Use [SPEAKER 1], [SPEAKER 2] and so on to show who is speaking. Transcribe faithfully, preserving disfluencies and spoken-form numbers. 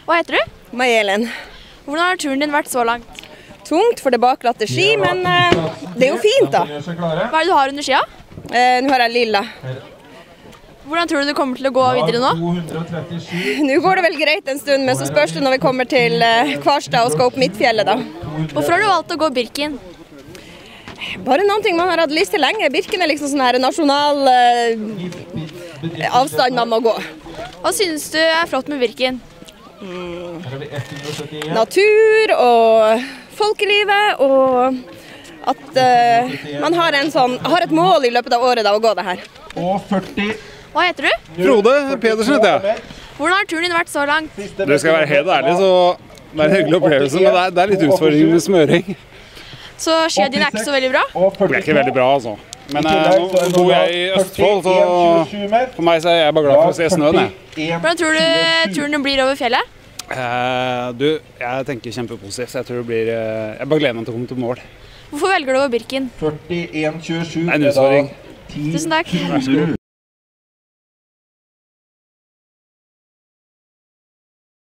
[SPEAKER 1] Hva heter du?
[SPEAKER 2] Mai-Elen.
[SPEAKER 1] Hvordan har turen din vært så langt?
[SPEAKER 2] Tungt for det baklatte ski, men uh, det er jo fint da.
[SPEAKER 1] Hva er det du har under skia?
[SPEAKER 2] Uh, nå har jeg lilla.
[SPEAKER 1] Hvordan tror du du kommer til å gå videre nå?
[SPEAKER 2] Nå går det vel greit en stund, men så spørs det når vi kommer til uh, Kvarstad og skal opp Midtfjellet da.
[SPEAKER 1] Hvorfor har du valgt å gå Birken?
[SPEAKER 2] Bare noen ting man har hatt lyst til lenge. Birken er liksom sånn her nasjonal uh, avstand man må gå.
[SPEAKER 1] Hva synes du er flott med Birken?
[SPEAKER 2] Mm. Natur og folkelivet, og at uh, man har, en sånn, har et mål i løpet av året da, å gå det her.
[SPEAKER 1] Hva heter du?
[SPEAKER 3] Frode Pedersen heter jeg.
[SPEAKER 1] Hvordan har turen din vært så langt?
[SPEAKER 3] Det skal være helt ærlig, så det er en hyggelig opplevelse, men det er, det er litt utfordring med smøring.
[SPEAKER 1] Så skia dine er ikke så veldig bra?
[SPEAKER 3] Det er ikke veldig bra, altså. Men eh, nå bor jeg i Østfold, så for meg så er jeg bare glad for å se snøen.
[SPEAKER 1] Hvordan tror du turen blir over fjellet?
[SPEAKER 3] Eh, du, jeg tenker kjempepositivt, så jeg tror det blir, eh, jeg bare gleder meg til å komme til mål.
[SPEAKER 1] Hvorfor velger du å gå Birken?
[SPEAKER 3] Det er en utfordring.
[SPEAKER 1] Tusen takk.
[SPEAKER 3] Vær så god.